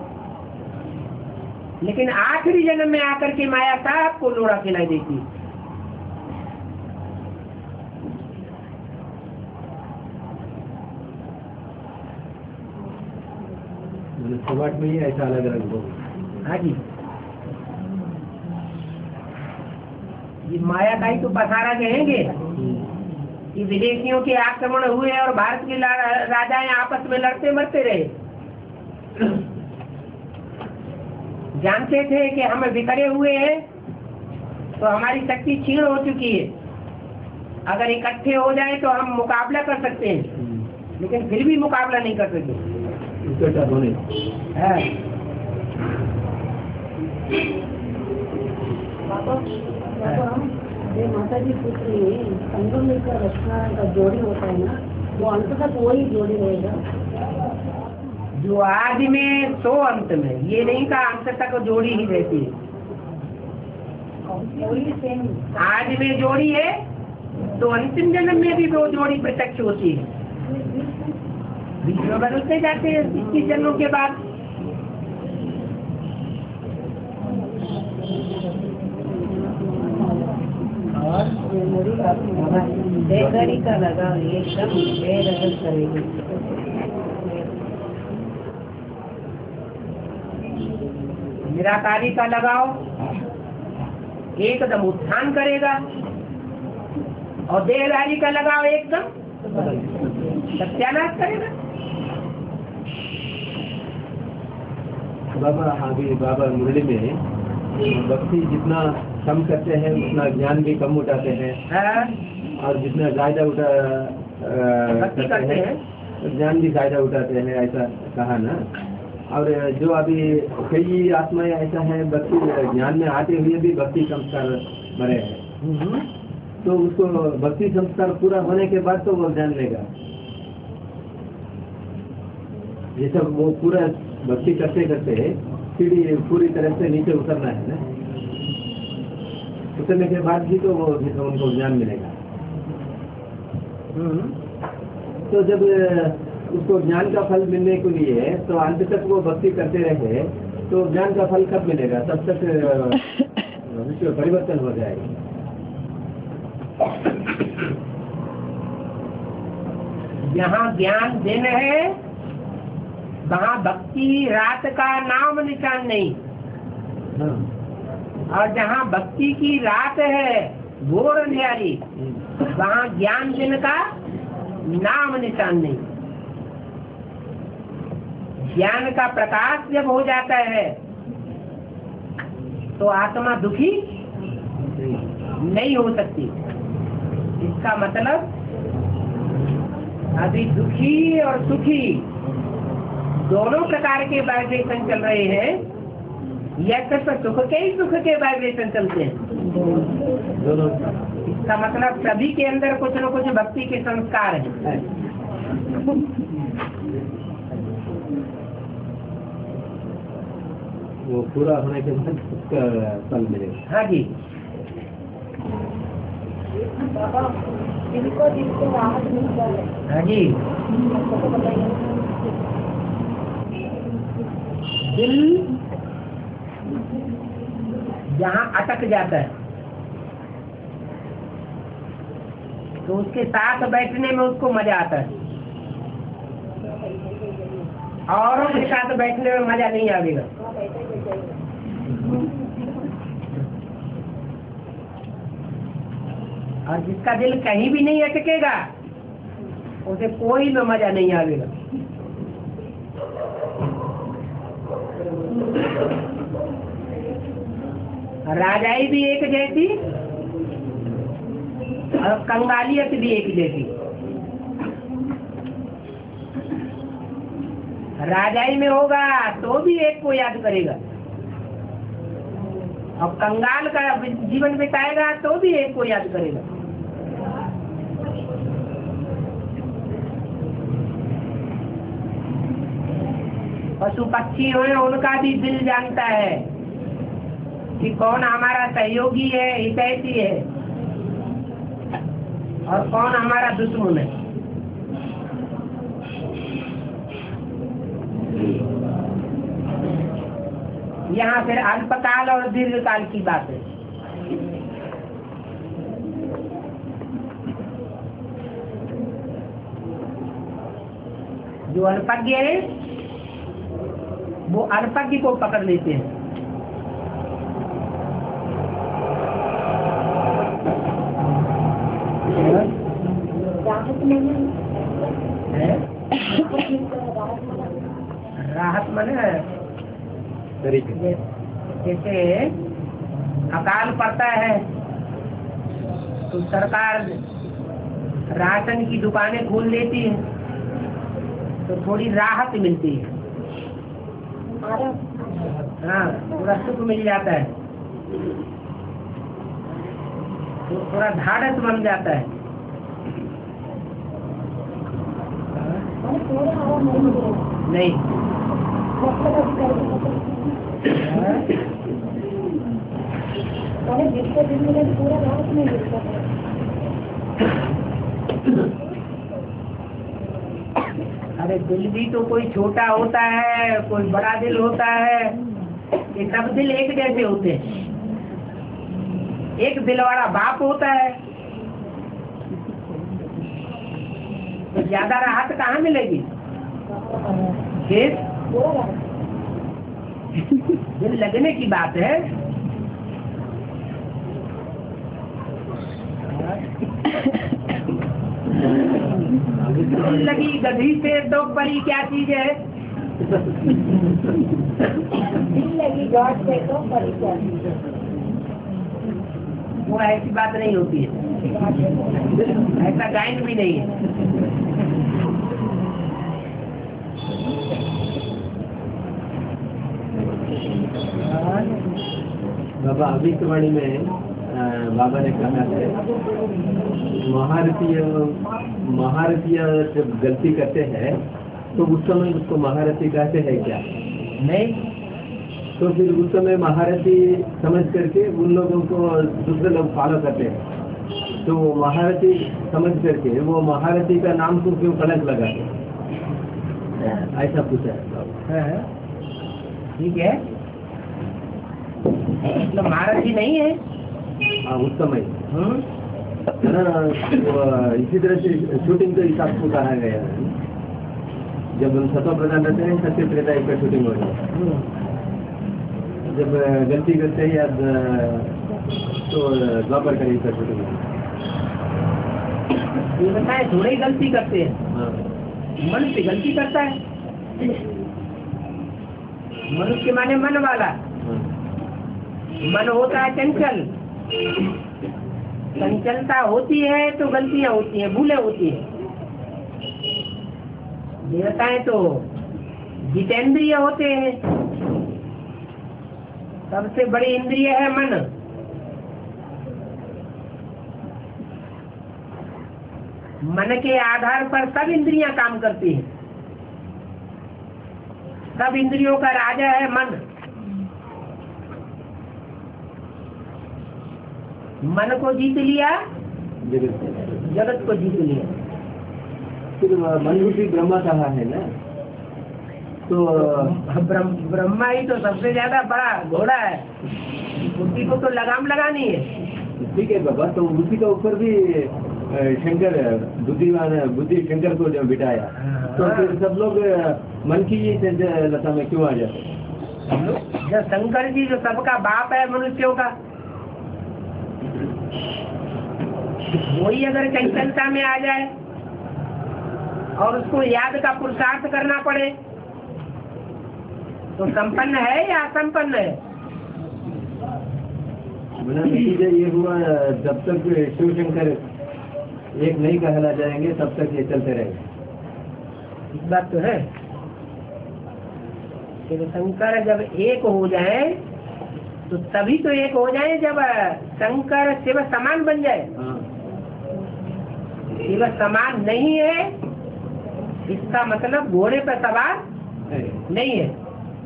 लेकिन आखिरी जन्म में आकर के माया साहब को लोड़ा खिलाई देती है। सुवाट में ही ऐसा अलग अलग होगा। हाँ जी, ये माया का ही तो पसारा कहेंगे कि विदेशियों के आक्रमण हुए और भारत के राजाएं आपस में लड़ते मरते रहे। जानते थे कि हम बिखरे हुए हैं तो हमारी शक्ति क्षीण हो चुकी है, अगर इकट्ठे हो जाए तो हम मुकाबला कर सकते हैं, लेकिन फिर भी मुकाबला नहीं कर सकते। इकट्ठा होने हाँ। बाबा बाबा ये माता जी पूछ रही है, संगम में का रचना का जोड़ी होता है ना, वो अंत तक वही जोड़ी रहेगा? जो आज में सो अंत में, ये नहीं का अंत तक जोड़ी ही रहती है। आज में जोड़ी है तो अंतिम जन्म में भी वो जोड़ी प्रत्यक्ष होती है। बीच में बदलते जाते हैं इक्कीस जन्मों के बाद। और बेघड़ी का लगा एकदम बेरगत करेगी। निराकारी का लगाओ एकदम उत्थान करेगा, और देहधारी का लगाओ एकदम सत्यानाश करेगा। बाबा अभी बाबा मुरली में भक्ति जितना कम करते हैं उतना ज्ञान भी कम उठाते हैं, हाँ? और जितना ज्यादा उठा भक्ति करते हैं तो ज्ञान भी ज्यादा उठाते हैं, ऐसा कहा ना। और जो अभी कई आत्माएं ऐसा है भक्ति ज्ञान में आते हुए भी भक्ति संस्कार मरे हैं, तो उसको भक्ति संस्कार पूरा होने के बाद तो वो ज्ञान लेगा। ये सब वो पूरा भक्ति करते करते सीढ़ी पूरी तरह से नीचे उतरना है ना, उतरने के बाद भी तो वो उनको ज्ञान मिलेगा। तो जब उसको ज्ञान का फल मिलने के लिए तो अंत तक वो भक्ति करते रहे तो ज्ञान का फल कब मिलेगा? तब तक विश्व परिवर्तन हो जाएगा। जहाँ ज्ञान दिन है वहाँ भक्ति रात का नाम निशान नहीं, हाँ। और जहाँ भक्ति की रात है घोर अंधियारी, वहाँ ज्ञान दिन का नाम निशान नहीं। ज्ञान का प्रकाश जब हो जाता है तो आत्मा दुखी नहीं हो सकती। इसका मतलब अभी दुखी और सुखी दोनों प्रकार के वाइब्रेशन चल रहे हैं, या सिर्फ सुख के ही सुख के वाइब्रेशन चलते हैं? दोनों। इसका मतलब सभी के अंदर कुछ न कुछ भक्ति के संस्कार हैं। वो पूरा होने के बाद उसका फल मिलेगा। हाँ जी, बाबा जिनको जिनको राहत मिलता है हाँ जी, आपको बताइए। दिल जहाँ अटक जाता है तो उसके साथ बैठने में उसको मजा आता है, औरों के साथ बैठने में मजा नहीं आएगा। और जिसका दिल कहीं भी नहीं अटकेगा उसे कोई में मजा नहीं आएगा। राजाई भी एक जैसी और कंगालियत भी एक जैसी। राजाई में होगा तो भी एक को याद करेगा, और कंगाल का जीवन बिताएगा तो भी एक को याद करेगा। पशु पक्षी हो उनका भी दिल जानता है कि कौन हमारा सहयोगी है, हितैषी है, और कौन हमारा दुश्मन है। यहाँ फिर अल्पकाल और दीर्घकाल की बात है। जो अल्पज्ञ है वो अल्पज्ञ को पकड़ लेते हैं। राहत मन है जैसे अकाल पड़ता है तो सरकार राशन की दुकानें खोल लेती है तो थोड़ी राहत मिलती है। हाँ, थोड़ा सुख मिल जाता है तो थोड़ा ढाढ़स बन जाता है। नहीं, अरे दिल भी तो कोई छोटा होता है, कोई बड़ा दिल होता है। ये सब दिल एक जैसे होते हैं। एक दिल वाला बाप होता है तो ज्यादा राहत कहाँ मिलेगी? दिल लगने की बात है। दिल लगी गधी से तो बड़ी क्या चीज है? दिल लगी गांठ से तो बड़ी क्या चीज है? वो ऐसी बात नहीं होती है, ऐसा गायन भी नहीं है। बाबा अभिष्टवाणी में बाबा ने कहा है महारथी महारथी जब गलती करते हैं तो उस समय उसको महारथी कहते हैं क्या? नहीं, तो फिर उस समय महारथी समझ करके उन लोगों को दूसरे लोग फॉलो करते हैं, तो महारथी समझ करके वो महारथी का नाम को क्यों कलंक लगाते? ऐसा पूछा है। ठीक है, मतलब महारथी नहीं है। हाँ, उस समय ना इसी तरह से शूटिंग तो हिसाब को कहा गया है। जब हम सत्व प्रधान रहते हैं सत्य त्रेता एक का शूटिंग हो जाए, जब गलती करते हैं या तो द्वापर का एक का शूटिंग हो जाए। ये बताए थोड़े ही गलती करते हैं। हाँ, मनुष्य गलती करता है। मनुष्य माने मन वाला। हाँ, मन होता है चंचल, चंचलता होती है तो गलतियां होती हैं, भूलें होती हैं। देवताएं तो जितेंद्रिय होते हैं। सबसे बड़ी इंद्रिय है मन। मन के आधार पर सब इंद्रियां काम करती हैं। सब इंद्रियों का राजा है मन। मन को जीत लिया, जगत जगत को जीत लिया। फिर मन रूपी ब्रह्मा कहा है ना, तो ब्रह्म, ब्रह्मा ही तो सबसे ज्यादा बड़ा घोड़ा है, बुद्धि को तो लगाम लगानी है। ठीक है बाबा, तो उसी के ऊपर भी शंकर बुद्धिमान बुद्धि शंकर को जो बिठाया, तो फिर सब लोग मन की ही लता में क्यों आ जाते? जो शंकर जी जो सबका बाप है मनुष्यों का, वही अगर चंचलता में आ जाए और उसको याद का पुरुषार्थ करना पड़े तो संपन्न है या असंपन्न है? नतीजा ये हुआ, जब तक शिव शंकर एक नहीं कहला जाएंगे तब तक ये चलते रहेंगे। इस बात तो है कि शंकर जब एक हो जाए तो तभी तो एक हो जाए जब शंकर शिव समान बन जाए। हाँ। शिव समान नहीं है इसका मतलब घोड़े पर सवार नहीं है।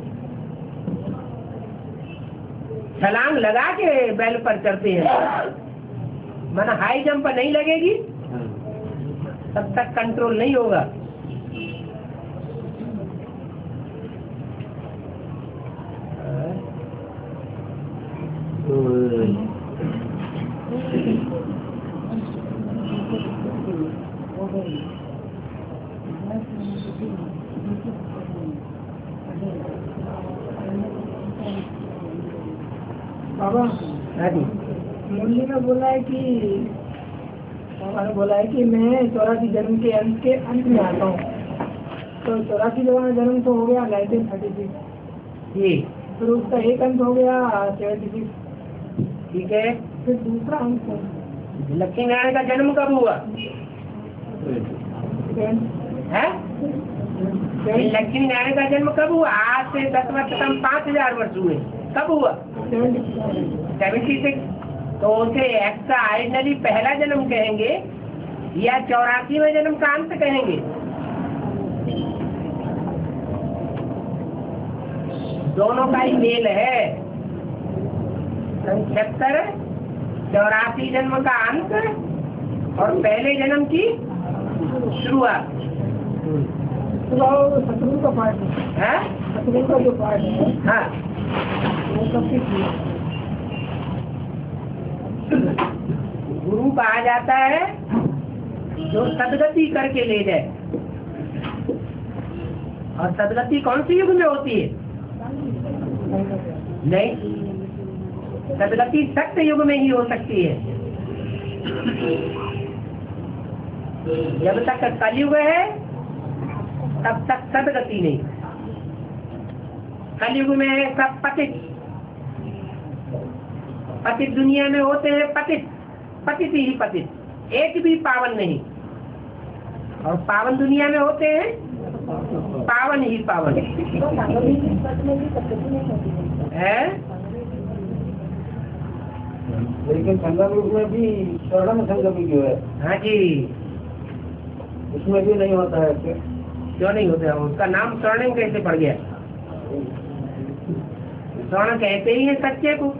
छलांग लगा के बैल पर चढ़ते हैं, माना हाई जंप नहीं लगेगी तब तक कंट्रोल नहीं होगा। बाबा मुरली ने बोला है कि बाबा ने बोला है कि मैं चौरासी जन्म के अंत के अंत में आता हूँ, तो चौरासी जन्म तो हो गया नाइनटीन थर्टी सिक्स, ठीक, फिर उसका एक अंत हो गया सेवेंटी सिक्स, ठीक है। फिर दूसरा अंत लक्ष्मी नारायण का जन्म कब हुआ है? लक्ष्मी नारायण का जन्म कब हुआ? आज से दस वर्ष कम पाँच हजार वर्ष हुए। कब हुआ? Seventy six. तो उसे एक्स्ट्राऑर्डिनरी पहला जन्म कहेंगे या चौरासी में जन्म का अंत कहेंगे? दोनों का ही मेल है। संक्षेप्तर चौरासी जन्म का अंत और पहले जन्म की शुरुआत। शत्रु का पाठ है, शत्रु का जो पाठ है, हाँ, वो सबसे गुरु कहा जाता है जो सदगति करके ले जाए। और सदगति कौन सी युग में होती है? नहीं, सदगति सत्य युग में ही हो सकती है। जब तक कलयुग है तब तक सदगति नहीं। कलयुग में है सब पतित, पतित दुनिया में होते हैं पतित, पतित ही पतित, एक भी पावन नहीं। और पावन दुनिया में होते हैं पावन ही पावन है। लेकिन संगम युग में भी स्वर्ण संगम युग है। हाँ जी, उसमें भी नहीं होता है। क्यों नहीं होता? उसका नाम स्वर्ण कैसे पड़ गया? स्वर्ण कहते ही है सच्चे को।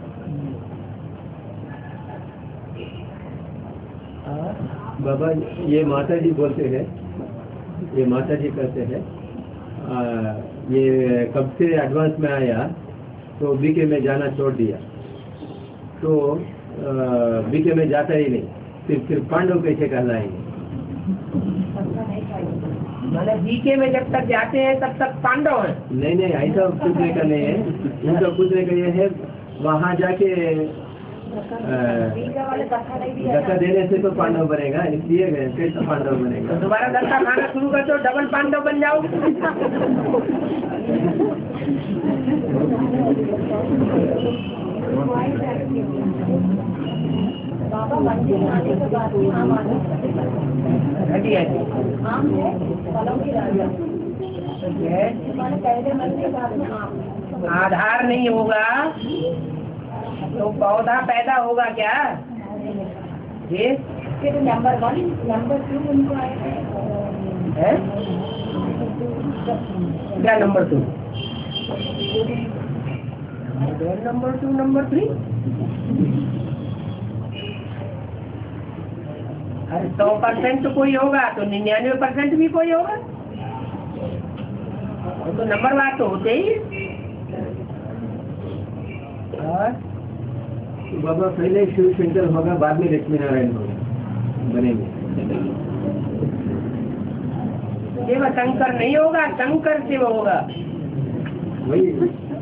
बाबा ये माता जी बोलते हैं, ये माता जी कहते हैं आ, ये कब से एडवांस में आया तो बीके में जाना छोड़ दिया, तो बीके में जाता ही नहीं, फिर फिर पांडव कैसे कहलाएंगे? मैंने बीके में जब तक जाते हैं तब तक पांडव हैं। नहीं नहीं, ऐसा पूछने का नहीं है, उनका पूछने का ये है वहाँ जाके धक्का देने से तो पांडव बनेगा, इसलिए कैसे पांडव बनेगा? तो दोबारा धक्का खाना शुरू कर दो, डबल पांडव बन जाओ। बाबा मंदिर आने के बाद भी आम आने हटी हटी आम है फलों की राजा मैंने पहले मंदिर बाद में आम। आधार नहीं होगा तो पौधा पैदा होगा क्या? ये फिर नंबर वन नंबर टू उनको आए है क्या? Number two, number two, number three. अरे सौ परसेंट कोई होगा तो निन्यानवे परसेंट भी कोई होगा। तो नंबरवार तो होते ही। और बाबा पहले शिव शंकर होगा, बाद में लक्ष्मी नारायण होगा, बनेंगे। शिव शंकर नहीं होगा, शंकर शिव होगा। वही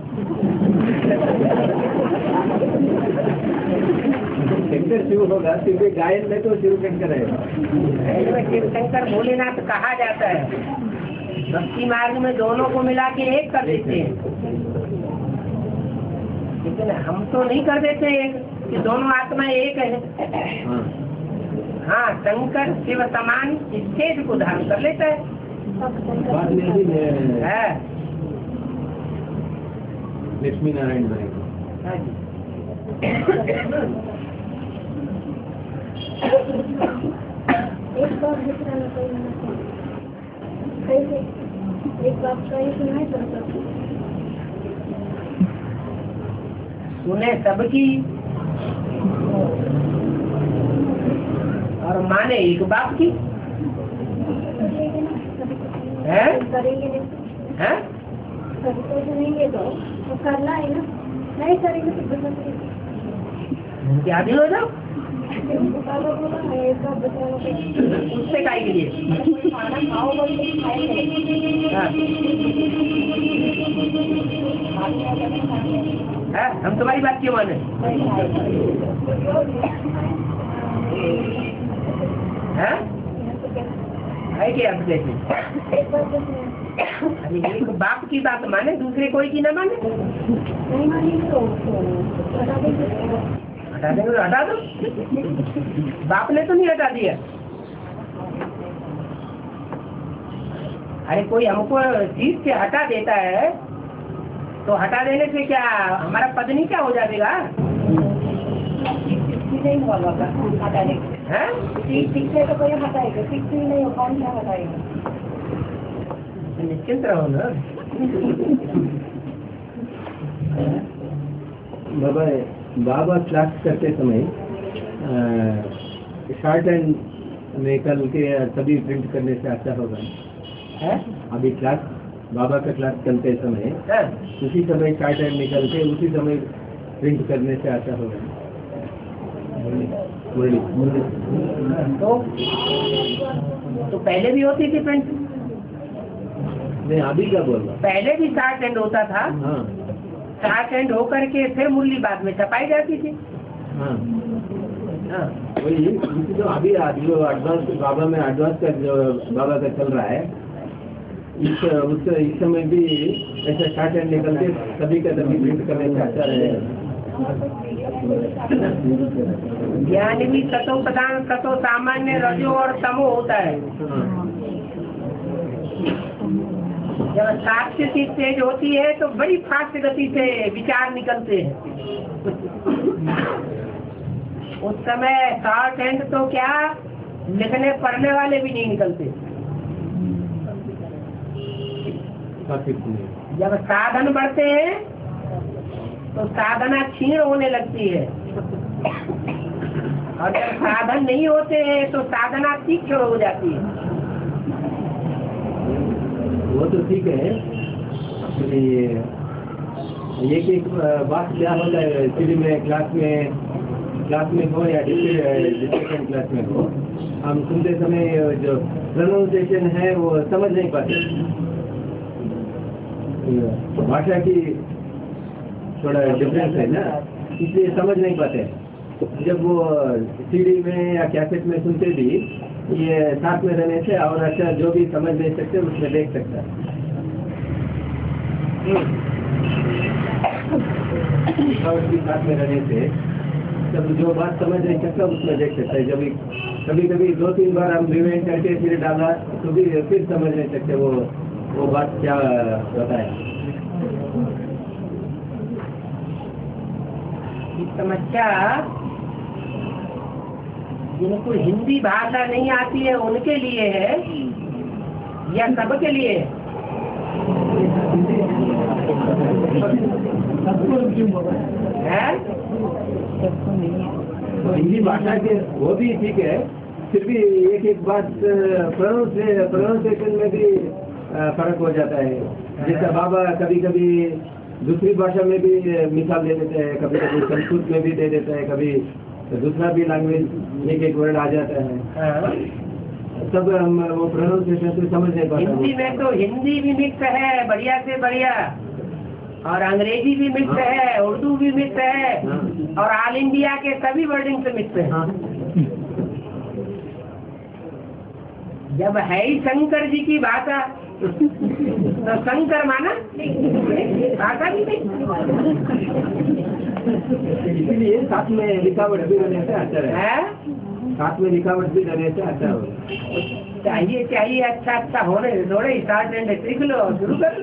शंकर शिव होगा, क्योंकि गायन में तो शिव शंकर है। शिव शंकर भोलेनाथ कहा जाता है। भक्ति मार्ग में दोनों को मिला के एक कर देते हैं, लेकिन हम तो नहीं कर देते एक, कि दोनों आत्मा एक है। हाँ, हाँ, शंकर शिव समान स्टेज को धारण कर लेता है। बाद में ही है लक्ष्मी नारायण बनेगा। हाँ जी। एक बात दूसरा न कोई कैसे एक बात का ही सुनाई पड़ता सुने सबकी और माने एक बाप की है, करेंगे नहीं है? कभी तो सुनेंगे तो तो करना है ना, नहीं करेंगे तो बता क्या भी हो जाओ बाबा बोला है एक बात बताना चाहिए उससे काय के लिए। कोई खाना खाओ बोल के खाएंगे हाँ। है? हम तुम्हारी बात क्यों माने? है? है क्या आप जैसे? एक बात तो सुनो। अरे एक बाप की बात माने, दूसरे कोई की ना माने। नहीं मानेंगे तो बता देंगे हटा देंगे तो हटा दो। बाप ने तो नहीं हटा दिया। अरे कोई हमको चीज से हटा देता है तो हटा देने से क्या हमारा पद नहीं क्या हो जाएगा? नहीं हुआ बाबा हटाने हैं? ठीक से तो कोई हटाएगा, ठीक से नहीं हो कौन सा हटाएगा। निश्चिंत रहो ना। बाबा बाबा क्लास करते समय शॉर्ट एंड निकल के तभी प्रिंट करने से अच्छा होगा। है? अभी क्लास बाबा का क्लास चलते समय है? उसी समय शॉर्ट एंड निकल के उसी समय प्रिंट करने से अच्छा होगा। मुरली तो तो पहले भी होती थी प्रिंट। नहीं, अभी क्या बोल रहा? पहले भी शॉर्ट एंड होता था। हाँ शॉर्ट एंड होकर के फिर मुरली बाद में छपाई जाती थी। हाँ, हाँ। वही इसी जो अभी जो एडवांस बाबा में एडवांस का जो बाबा का चल रहा है, इस उस इस समय भी ऐसा शॉर्ट एंड निकल के सभी का तभी प्रिंट करने से अच्छा रहेगा। ज्ञान भी सतो प्रधान सतो सामान्य रजो और तमो होता है। जब साक्ष्य की स्टेज होती है तो बड़ी फास्ट गति से विचार निकलते हैं। उस समय शॉर्ट हैंड तो क्या लिखने पढ़ने वाले भी नहीं निकलते। जब साधन बढ़ते हैं तो साधना क्षीण होने लगती है, और जब साधन नहीं होते हैं तो साधना तीक्ष्ण हो जाती है। वो तो ठीक है, एक एक बात क्या होता है सीढ़ी में क्लास में क्लास में हो या डिस्कशन क्लास में हो, हम सुनते समय जो प्रोनाउंसिएशन है वो समझ नहीं पाते। भाषा की थोड़ा डिफरेंस है ना, इसलिए समझ नहीं पाते। जब वो सीडी में या कैसेट में सुनते भी ये साथ में रहने से और अच्छा जो भी समझ नहीं सकते उसमें देख सकता है। और भी साथ में रहने से जब जो बात समझ नहीं सकता उसमें देख सकता है। जब कभी कभी दो तीन बार हम रिवाइंड करके फिर डाला तो भी फिर समझ नहीं सकते वो वो बात क्या बताया। समस्या जिनको हिंदी भाषा नहीं आती है उनके लिए है या सबके लिए है? तो हिंदी भाषा के वो भी ठीक है, फिर भी एक एक बात प्रोनाउंसिएशन में भी फर्क हो जाता है। जैसे बाबा कभी कभी दूसरी भाषा में भी मिसाल दे देते हैं, कभी कभी संस्कृत में भी दे देते हैं, कभी दूसरा भी लैंग्वेज एक एक वर्ड आ जाता है। हाँ। सब हम वो प्रोनाउंसिएशन से समझ नहीं पाते। हिंदी में तो हिंदी भी मिक्स है बढ़िया से बढ़िया, और अंग्रेजी भी मिक्स है, उर्दू भी मिक्स है, और ऑल इंडिया के सभी वर्डिंग से मिक्स है। जब है ही शंकर जी की भाषा तो शंकर माना भाषा भी नहीं। इसलिए साथ में लिखावट भी रहने से अच्छा है, है? साथ में लिखावट भी रहने से अच्छा हो। चाहिए चाहिए अच्छा अच्छा होने थोड़े स्टार्ट एंड सीख लो, शुरू कर।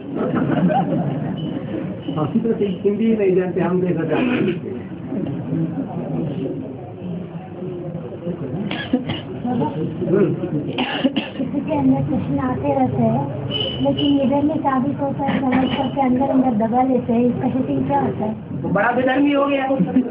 हम तो हिंदी ही नहीं जानते, हम कैसा जानते। किसी के अंदर प्रश्न आते रहते हैं, लेकिन इधर में साबित होता है समझ करके अंदर अंदर दबा लेते हैं, इसका हेतु क्या होता है? तो बड़ा विधर्मी हो गया।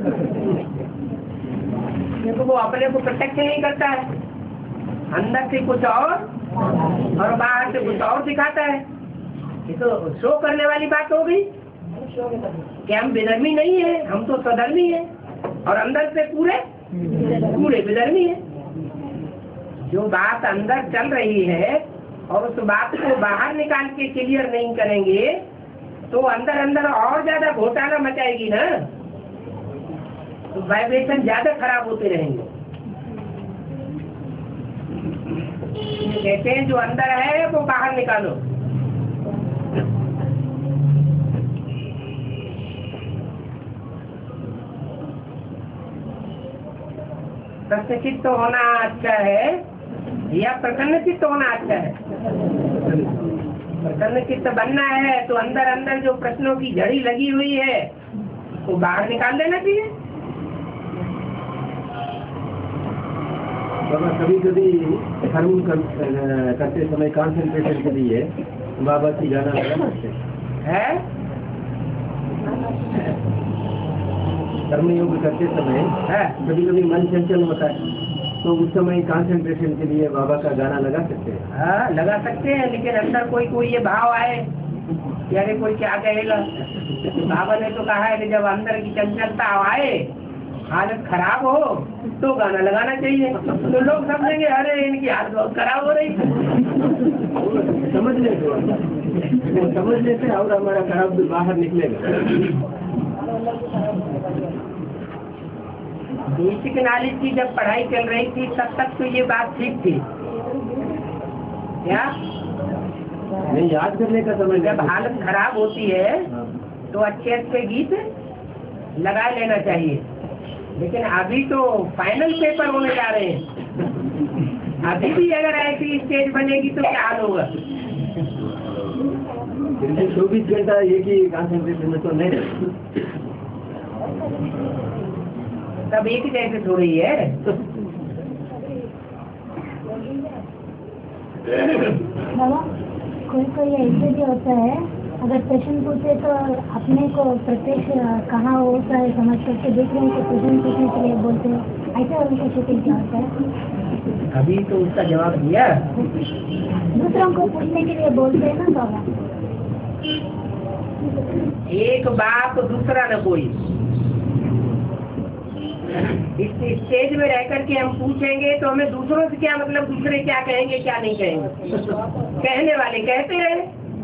देखो वो अपने को प्रोटेक्ट नहीं करता है, अंदर से कुछ और और बाहर से कुछ और दिखाता है। ये तो शो करने वाली बात हो गई कि हम विधर्मी नहीं है, हम तो स्वधर्मी है, और अंदर से पूरे पूरे विधर्मी है। जो बात अंदर चल रही है और उस बात को बाहर निकाल के क्लियर नहीं करेंगे तो अंदर अंदर और ज्यादा घोटाला मचाएगी ना, तो वाइब्रेशन ज्यादा खराब होते रहेंगे। कहते हैं जो अंदर है वो बाहर निकालो। प्रसन्न चित्त होना अच्छा है या प्रसन्न चित्त होना अच्छा है? प्रसन्न चित्त बनना है तो अंदर अंदर जो प्रश्नों की जड़ी लगी हुई है वो बाहर निकाल देना चाहिए। बाबा कभी कभी धर्म कर, करते समय कंसंट्रेशन के लिए बाबा की गाना लगा सकते है। कर्म योग करते समय है कभी कभी मन चंचल होता है, तो उस समय कंसंट्रेशन के लिए बाबा का गाना लगा सकते हैं। हाँ लगा सकते हैं, लेकिन अंदर कोई कोई ये भाव आए कि अरे कोई क्या कहेगा। बाबा ने तो कहा है कि जब अंदर की चंचलता आए, हालत खराब हो, तो गाना लगाना चाहिए। तो लोग समझेंगे अरे इनकी हालत बहुत खराब हो रही। समझ लेते वो समझ लेते और हमारा खराब भी बाहर निकलेगा। बेसिक नॉलेज की जब पढ़ाई चल रही थी तब तक तो ये बात ठीक थी। क्या नहीं, याद करने का समय जब हालत खराब होती है तो अच्छे अच्छे गीत लगा लेना चाहिए, लेकिन अभी तो फाइनल पेपर होने जा रहे हैं। अभी भी अगर ऐसी स्टेज बनेगी तो क्या हाल होगा? चौबीस घंटा एक ही कंसंट्रेशन में तो नहीं रहता। सब एक जैसे थोड़ी है। बाबा कोई कोई ऐसे भी होता है, अगर प्रश्न पूछे तो अपने को प्रत्यक्ष कहाँ होता है समझ करके देख रहे हैं तो प्रश्न पूछने के लिए बोलते हैं, ऐसा उनका शूटिंग क्या होता है? अभी तो उसका जवाब दिया। दूसरों को पूछने के लिए बोलते हैं ना बाबा। एक बाप दूसरा न कोई। इस स्टेज में रह करके हम पूछेंगे तो हमें दूसरों से क्या मतलब, दूसरे क्या कहेंगे क्या नहीं कहेंगे। कहने वाले कहते हैं,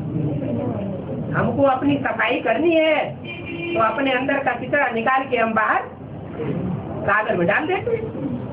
हमको अपनी सफाई करनी है तो अपने अंदर का चित्रा निकाल के हम बाहर कागज में डाल देते हैं।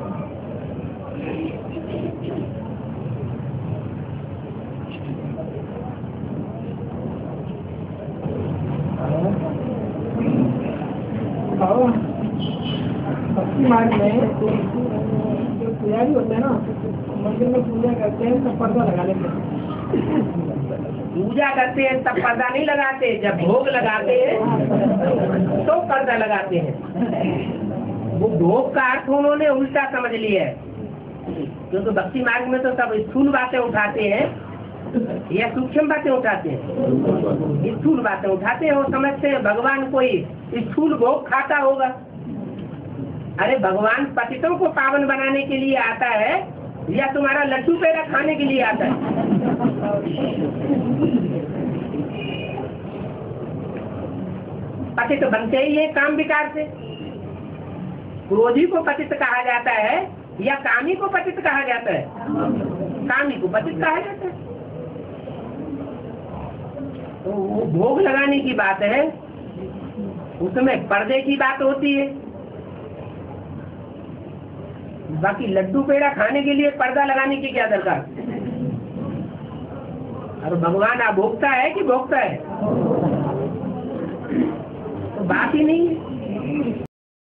मार्ग में जो पुजारी होते हैं ना, मंदिर में पूजा करते हैं तब पर्दा लगा लेते हैं। पूजा करते हैं तब पर्दा नहीं लगाते, जब भोग लगाते हैं तो पर्दा लगाते हैं। वो भोग का अर्थ उन्होंने उल्टा समझ लिया है, क्योंकि भक्ति मार्ग में तो सब स्थूल बातें उठाते हैं या सूक्ष्म बातें उठाते हैं। स्थूल बातें उठाते हैं, वो समझते हैं भगवान कोई स्थूल भोग खाता होगा। अरे भगवान पतितों को पावन बनाने के लिए आता है या तुम्हारा लड्डू पेड़ा खाने के लिए आता है? पतित बनते ही है काम विकार से। क्रोधी को पतित कहा जाता है या कामी को पतित कहा जाता है? कामी को पतित कहा जाता है। तो वो भोग लगाने की बात है, उसमें पर्दे की बात होती है। बाकी लड्डू पेड़ा खाने के लिए पर्दा लगाने की क्या दरकार? और भगवान आप भोगता है कि भोगता है? तो बात ही नहीं है।